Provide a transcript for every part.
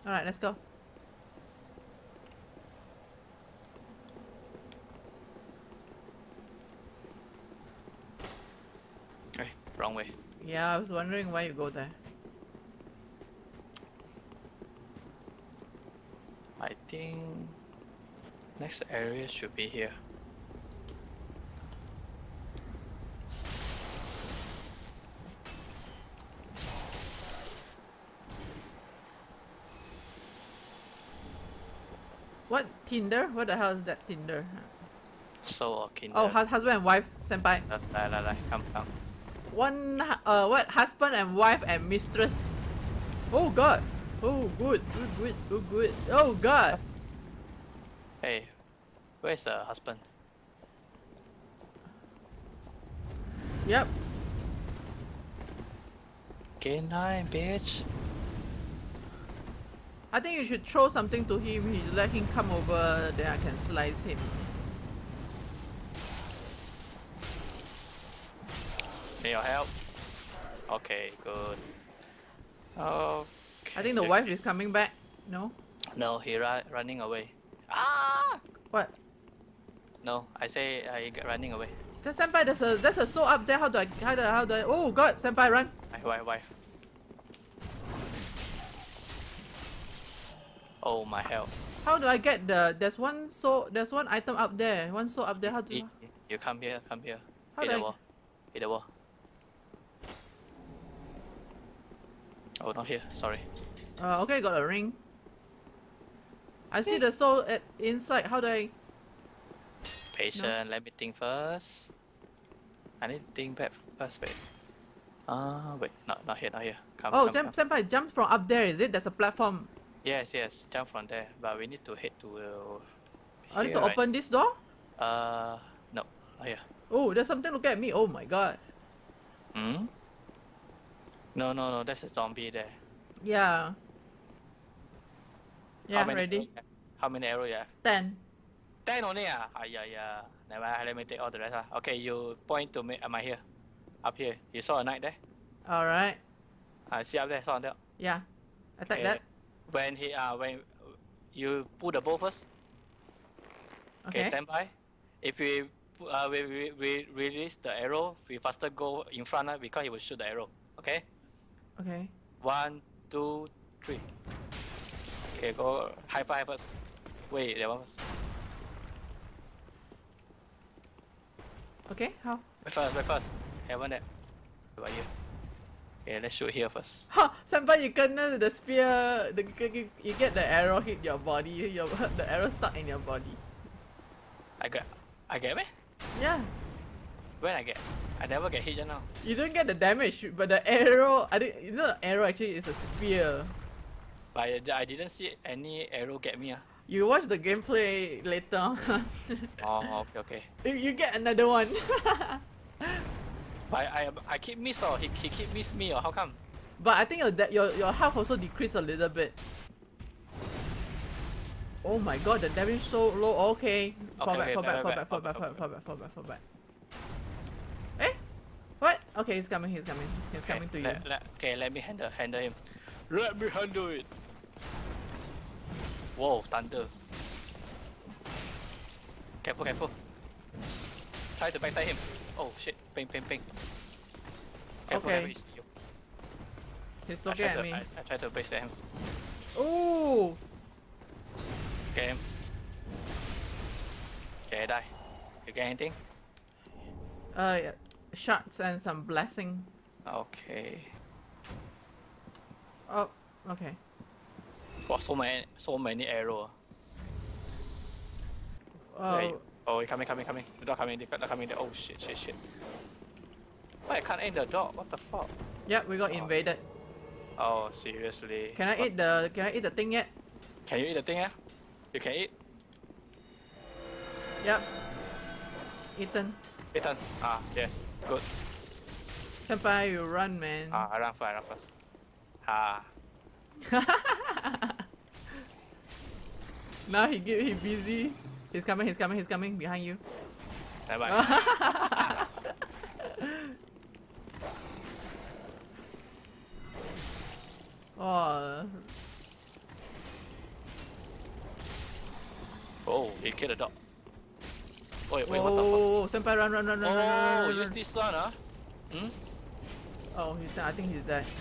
Alright, let's go. Hey, wrong way. Yeah, I was wondering why you go there. I think next area should be here. What? Tinder? What the hell is that Tinder? So or Kinder. Oh, husband and wife, senpai. Come. One, what? Husband and wife and mistress. Oh god. Oh, good. Oh god. Hey, where's the husband? Yep. K9, bitch. I think you should throw something to him. Let him come over, then I can slice him. Need your help? Okay, good. Okay. I think the wife is coming back. No? No, he running away. Ah! What? No, I say I get running away. Senpai, there's a soul up there. How do I? Oh god, senpai, run! My wife. Oh my help! How do I get the? There's one soul. There's one item up there. One soul up there. How do? You come here. How Hit do the I? wall. Hit the wall. Oh, not here. Sorry. Okay, got a ring. I see the soul at inside. How do I? Patient. Let me think first. I need to think back first. Wait. Wait. Not here. Come. Oh, come. senpai, jump from up there. Is it? There's a platform. Yes. Jump from there. But we need to head to. I need here, to open this door. No. Not here. Oh, there's something looking at me. Oh my god. Hmm. No. That's a zombie there. Yeah. Yeah, How many ready? How many arrows you have? 10. 10 only ah? Yeah. Never mind, let me take all the rest. Okay, you point to me. Am I here? Up here. You saw a knight there? Alright. I see up there. Saw there. Yeah. Attack Okay. that. When you pull the bow first. Okay, Okay. stand by. If we release the arrow, we faster go in front because he will shoot the arrow. Okay? Okay. 1, 2, 3. Okay, go high five first. Wait, that one first. Okay, how? Wait first. Haven't that. Right here. Okay, let's shoot here first. Ha! Senpai, you kena the spear. You get the arrow hit your body. The arrow stuck in your body. I get me? Yeah. When I get? I never get hit just now. You don't get the damage, but the arrow. I think you know the arrow actually is a spear. But I didn't see any arrow get me. You watch the gameplay later. Oh, okay. You get another one. But I keep miss or he keep miss me or how come? But I think your health also decreased a little bit. Oh my god, the damage so low. Okay. Fall back. Eh? What? Okay, he's coming. He's coming to you. Okay, let me handle him. Let me handle it. Whoa, thunder. Careful. Try to backside him. Oh shit, ping. Careful, Okay. he's you. He's looking at me. I try to backside him. Ooh! Get him. Okay, die. You get anything? Yeah. Shots and some blessing. Okay. Oh, okay. Wow, so many arrows. Oh, Oh, he coming. The dog coming. Oh shit. Why I can't aim the dog? What the fuck? yeah, we got invaded. Oh, seriously. Can I eat the thing yet? Can you eat the thing, yeah? You can eat? Yep. Eaten. Eaten. Yes. Good. Senpai, you run, man. I run first. Now he busy. He's coming behind you. Never mind. Oh. Oh, he killed a dog. Wait, what the fuck? Oh, senpai, run, run, run, run, run, Oh, run, use run. this one, huh? Hmm? Oh, he's dead. I think he's dead.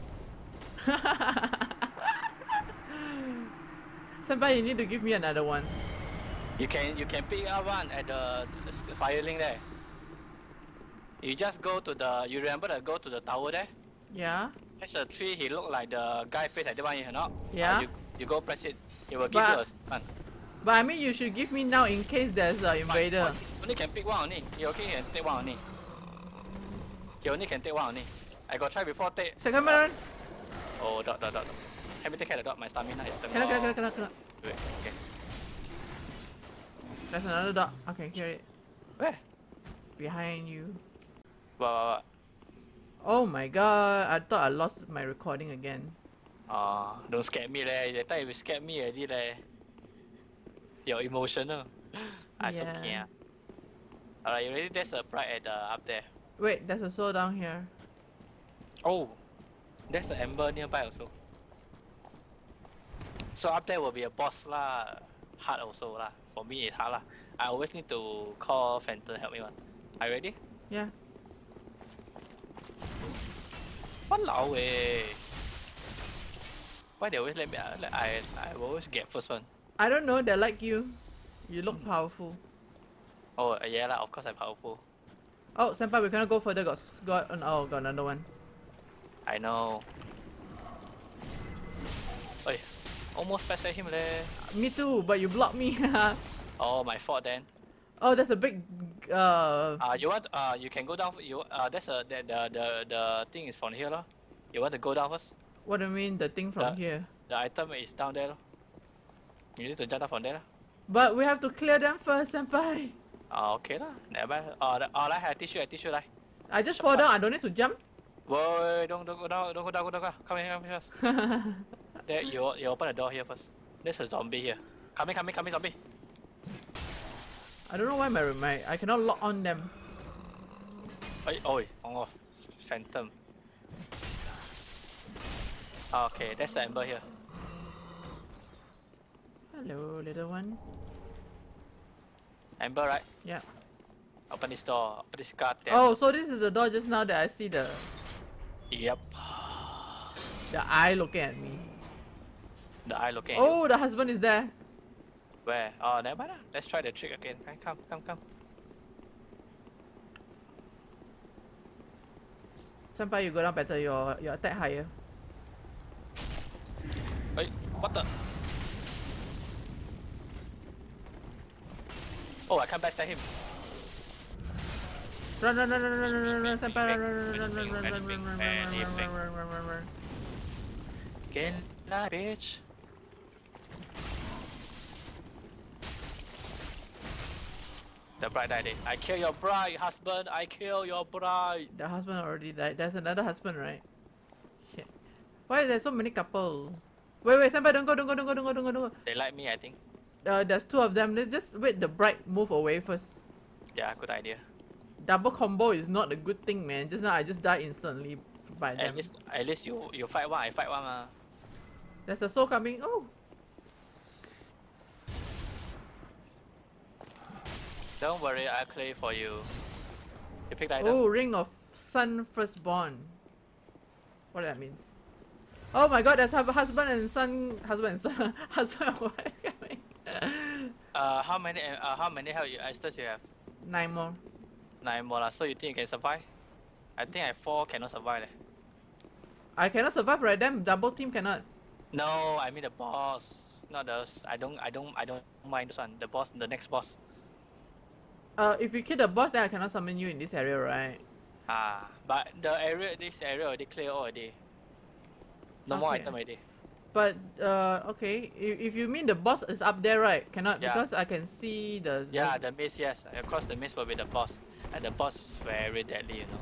Senpai, you need to give me another one. You can pick up one at the fire link there. You just go to the. You remember to go to the tower there? Yeah. There's a tree. He look like the guy face like that one, you know? Yeah. You go press it. It will give you a stun. But I mean, you should give me now in case there's an invader. Only can pick one only. You okay can take one only. You only can take one only. I got try before take. Second run. Oh, dot. Let me take care of the dot. My stamina is turning Cannot. Wait, okay. There's another dog. Okay, hear it. Where? Behind you. What? Oh my god, I thought I lost my recording again. Don't scare me leh. That time you scared me already leh. You're emotional. I so Yeah. care. Alright, you ready? There's a pride at up there. Wait, there's a soul down here. Oh, there's an ember nearby also. So up there will be a boss lah. Hard also lah. For me it's hard lah. I always need to call Phantom help me one. Are you ready? Yeah. Walao eh. Why they always let me? I always get first one. I don't know, they like you. You look powerful. Oh yeah lah. Of course I'm powerful. Oh, senpai, we cannot go further. Got another one. I know. Oi, almost passed at him leh. Me too, but you blocked me. Oh, my fault then. Oh, there's a big. You want? You can go down. You that's a the thing is from here lor. You want to go down first? What do you mean, the thing from here? The item is down there lor. You need to jump down from there lah. But we have to clear them first, senpai. Okay lah. Never mind. Like, I teach you like. I just fall down. I don't need to jump. Wait, don't go down. Come here first. There, you open the door here first. There's a zombie here. Come here, zombie. I don't know why I cannot lock on them. On off. Phantom. Okay, there's the ember here. Hello, little one. Ember, right? Yeah. Open this door. Open this goddamn. Oh, so this is the door just now that I see the Yep. eye looking at me. The eye looking at you. Oh, the husband is there. Where? Oh, never mind. Let's try the trick again. Come. Senpai, you go down better. Your attack higher. Wait, what the? Oh, I can't backstab him. Run, senpai, run. Get that bitch. The bride died. I kill your bride, husband. I kill your bride. The husband already died. There's another husband, right? Shit. Why there's so many couple? Wait, senpai, don't go. They like me, I think. There's two of them. Let's just wait the bride move away first. Yeah, good idea. Double combo is not a good thing, man. Just now I just died instantly by them. At least you fight one, I fight one. There's a soul coming. Oh. Don't worry, I'll clear for you. You pick the item. Oh, Ring of Sun Firstborn. What that means? Oh my god, there's husband and son. Husband and wife coming. How many health Esters you have? 9 more. 9 more lah. So you think you can survive? I think I 4 cannot survive leh. I cannot survive, right? Them double team cannot. No, I mean the boss. Not the. I don't mind this one. The boss, the next boss. If you kill the boss, then I cannot summon you in this area, right? But this area already clear already. No more item already. But okay, if you mean the boss is up there, right? Cannot, yeah. Because I can see the. Yeah, the mist. Yes, across the mist will be the boss, and the boss is very deadly, you know.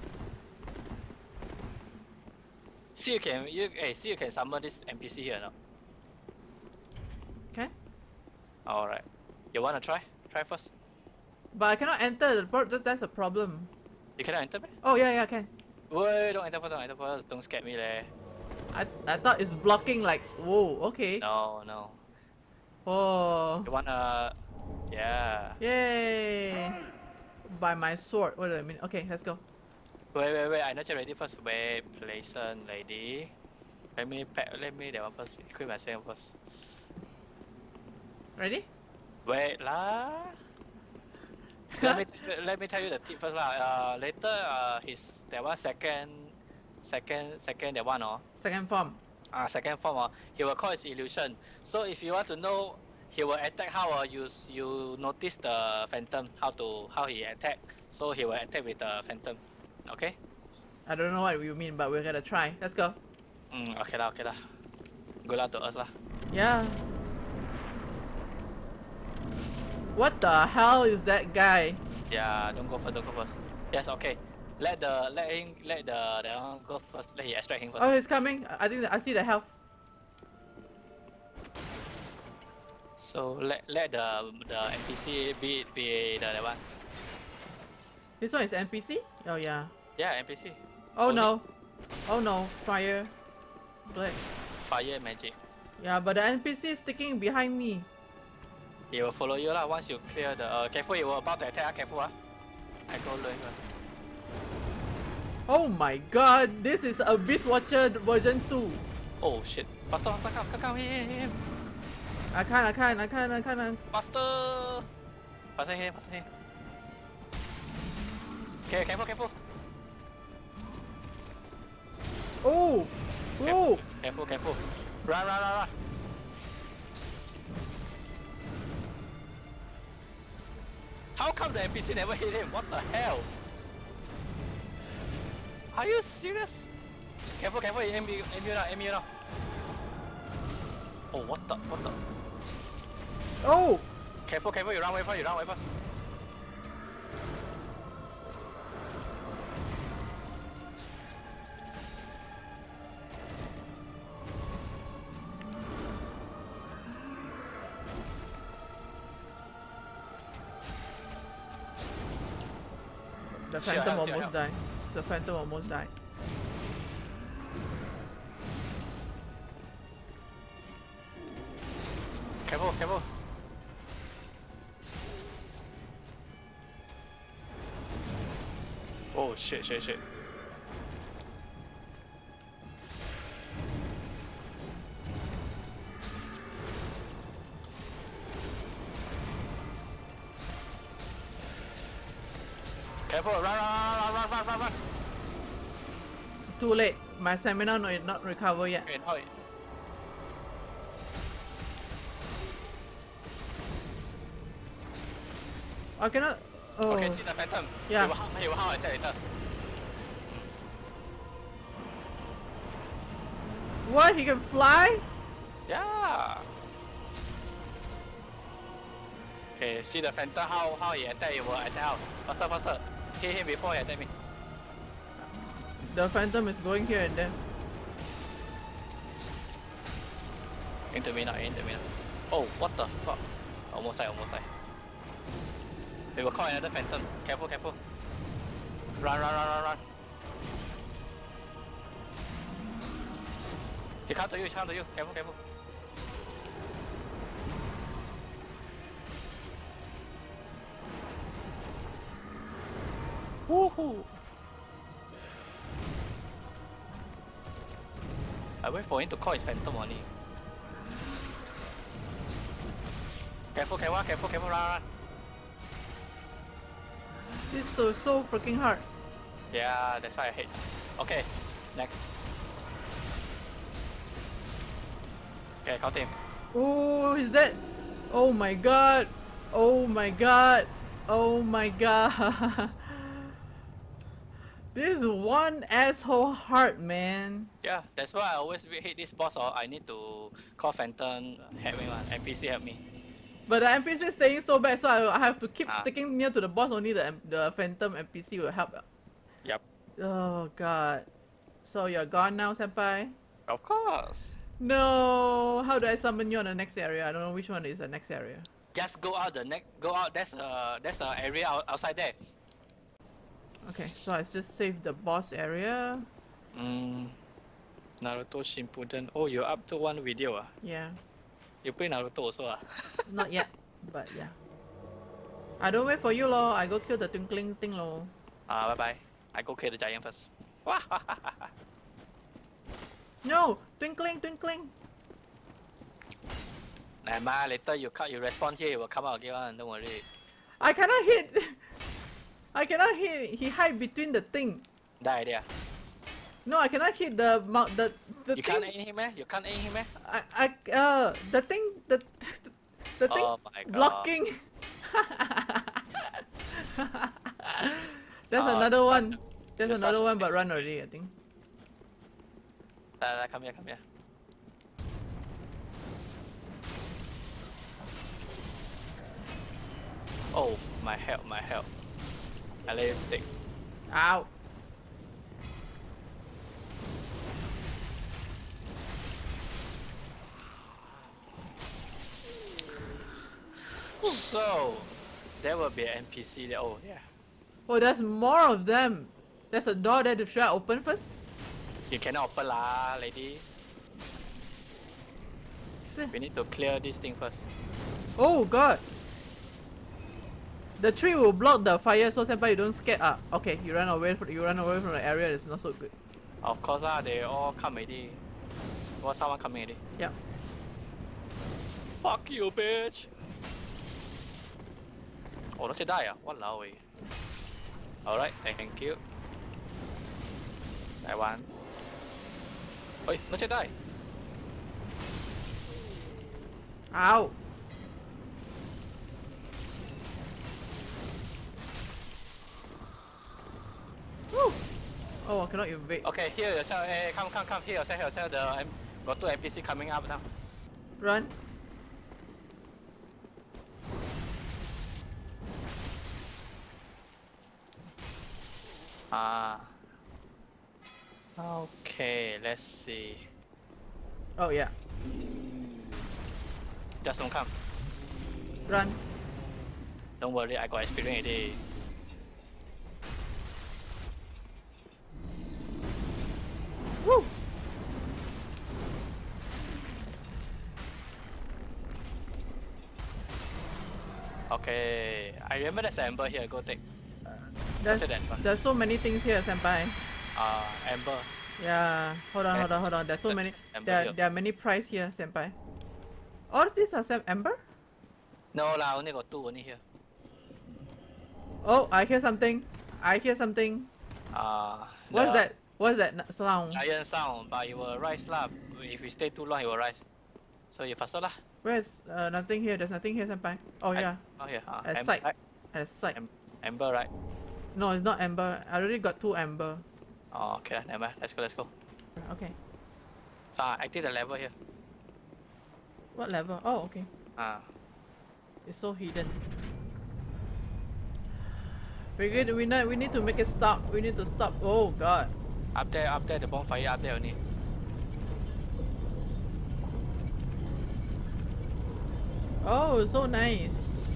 See you can summon this NPC here now. Okay. All right. You wanna try? Try first. But I cannot enter. That's a problem. You cannot enter, man? Oh yeah, I can. Wait, don't enter first. Don't scare me, leh. I thought it's blocking like, whoa, okay. No. Oh. You wanna... Yeah. Yay! By my sword. What do I mean? Okay, let's go. Wait. I'm not yet ready first. Wait, pleasant lady. Let me that one first. Equip myself first. Ready? Wait lah. let me tell you the tip first lah. Later that one second that one Second form. second form he will call his illusion. So if you want to know he will attack how you notice the phantom how he attack. So he will attack with the phantom. Okay? I don't know what you mean, but we're gonna try. Let's go. Okay lah. Good luck to us lah. Yeah. What the hell is that guy? Yeah, don't go first. Yes, okay. Let the one go first. Let him extract him first. Oh, he's coming. I think I see the health. So let the NPC be the one. This one is NPC? Oh yeah. Yeah, NPC. Oh no. Oh no. Fire. Black. Fire magic. Yeah, but the NPC is sticking behind me. He will follow you lah once you clear the. Careful, he will about to attack. Careful I go learn. Oh my god, this is Abyss Watcher version 2. Oh shit! Faster, come him. I can't. Faster him. Okay, careful. Oh! Oh! Careful. Run. How come the NPC never hit him? What the hell? Are you serious? Careful, aim you now. Oh, what the? Oh! Careful, you run away first. The Phantom almost died. The Phantom almost died. Careful. Oh shit. Careful, run. Too late. My stamina not recover yet. Okay, now I cannot. Oh. okay, see the phantom. Yeah. He will how attack later. What? He can fly? Yeah. Okay, see the phantom how he attack. He will attack out. Faster. Hit him before he attack me. The Phantom is going here and there. Into me now. Oh, what the fuck? Almost died. We will call another phantom. Careful. Run. He come to you. Careful. Woohoo! I wait for him to call his phantom only. Careful, run. This is so freaking hard. Yeah, that's why I hate. Okay, next. Okay, count him. Oh, he's dead. Oh my god. This is one asshole hard, man. Yeah, that's why I always hate this boss. Or I need to call phantom help me, NPC help me. But the NPC is staying so bad, so I have to keep sticking near to the boss. Only the Phantom NPC will help. Yep. Oh god. So you're gone now, senpai? Of course. No. How do I summon you on the next area? I don't know which one is the next area. Just go out Go out. That's the area outside there. Okay, so I just saved the boss area. Naruto Shippuden. Oh, you're up to one video. Yeah. You play Naruto also ah? Not yet, but yeah. I don't wait for you lor. I go kill the twinkling thing lor. Bye bye. I go kill the giant first. No, twinkling, twinkling. Never mind, later you respawn here, it will come out again one, don't worry. I cannot hit. I cannot hit. He hide between the thing. Die idea. No, I cannot hit the You thing. can't aim him eh? You can't aim him eh? The thing the thing Oh my god. blocking. There's Oh, another such- one. There's you're another such a one, but run already, I think. Come here, come here. Oh, my help, my help. I let him take. Ow. So, there will be an NPC there. Oh, yeah. Oh, there's more of them. There's a door there. Should I open first? You cannot open lah, lady. We need to clear this thing first. Oh god. The tree will block the fire, so senpai, you don't scared. Ah, okay. You run away from the area. It's not so good. Of course lah, they all come already. Was someone coming already? Yeah. Fuck you, bitch. Oh, not die ah? Walao eh. Alright, thank you. That one. Oi, not die. Ow. Woo. Oh, I cannot evade. Okay, here yourself. Hey, come, here yourself. Got two NPC coming up now. Run. Okay, let's see. Oh yeah. Just don't come. Run. Don't worry, I got experience already. Woo. Okay, I remember there's an Ember here. Go take. There's so many things here, senpai. Ember. Yeah. Hold on. There's so many. There are many prize here, senpai. All these are Ember? No lah, only got two only here. Oh, I hear something. What's that? What's that sound? Giant sound, but it will rise lah. If we stay too long, it will rise. So you faster lah. Where's nothing here? There's nothing here, senpai. Oh yeah. Oh here. At Ember, site. right? At site. Ember, right? No, it's not Ember. I already got 2 Ember. Oh, okay lah. Never mind. Let's go. Okay. So I take the level here. What level? Oh, okay. Uh, It's so hidden. We're good. We need to make it stop. We need to stop. Oh god. up there, the bonfire up there only. Oh, so nice.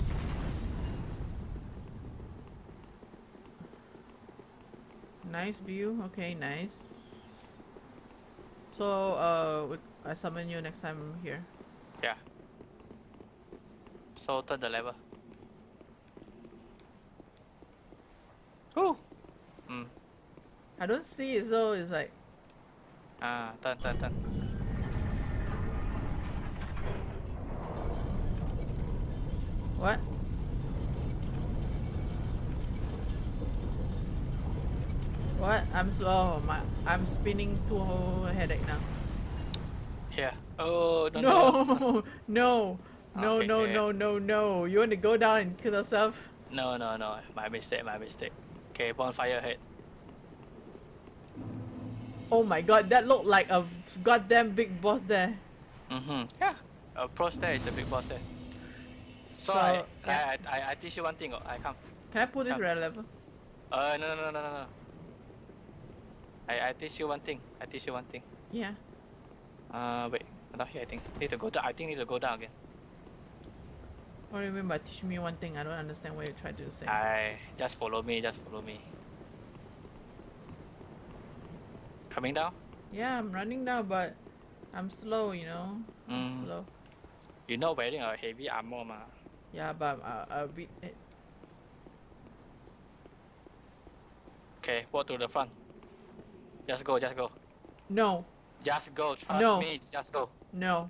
Nice view. Okay, nice. So, I summon you next time here. Yeah. So turn the lever. Woo! I don't see it, so it's like. Turn. What? What? I'm spinning too whole headache now. Yeah. Oh no. No, no, no, Okay, no, okay. no. You want to go down and kill yourself? No. My mistake. Okay, bonfire head. Oh my god, that looked like a goddamn big boss there. Yeah. Approach there is the big boss there. So yeah. I teach you one thing. I come. Can I put this Come. red level? No. I teach you one thing. Yeah. Wait. Not here. I think need to go down. Need to go down again. What do you mean by teach me one thing? I don't understand what you tried to say. Just follow me. Coming down. Yeah, I'm running now, but I'm slow, you know. I'm slow. You're not wearing a heavy armor, ma. Yeah, but a bit. Okay, walk to the front. Just go, just go. No. Just go, trust No. me, just go. No.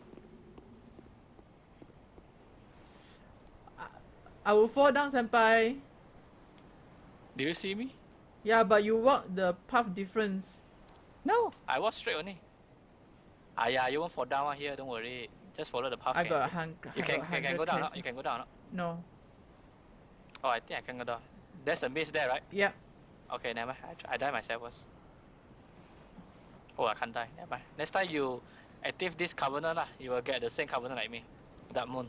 I will fall down, senpai. Do you see me? Yeah, but you walk the path difference. No, I walk straight only. Ah yeah, you won't fall down here, don't worry. Just follow the path. I got a hundred. You can go down, no? You can go down, no? No. Oh, I think I can go down. There's a miss there, right? Yeah. Okay, never mind. I die myself first. Oh, I can't die. Never mind. Next time you active this covenant, you will get the same covenant like me. That moon.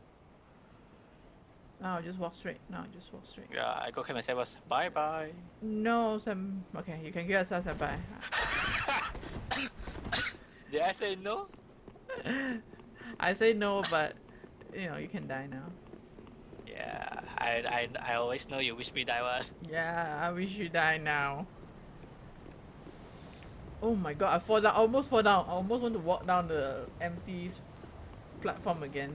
No, just walk straight. No, just walk straight. Yeah, I go kill myself first. Bye bye. No, okay, you can kill yourself, senpai. Did I say no? I say no, but you know you can die now. Yeah, I always know you wish me die one. Yeah, I wish you die now. Oh my god, I fall down. I almost fall down. I almost want to walk down the empty platform again.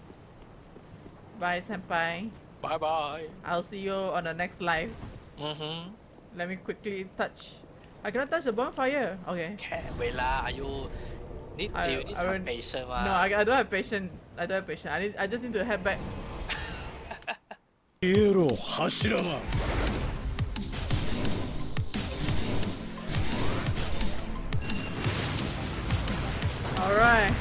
Bye, senpai. Bye bye. I'll see you on the next live. Let me quickly touch. I cannot touch the bonfire. Okay. Okay, wait lah. You need some patience, No, I don't have patience. I don't have patience. I just need to head back. Alright.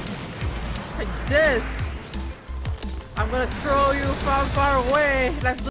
Like this. I'm gonna throw you far, far away. Let's do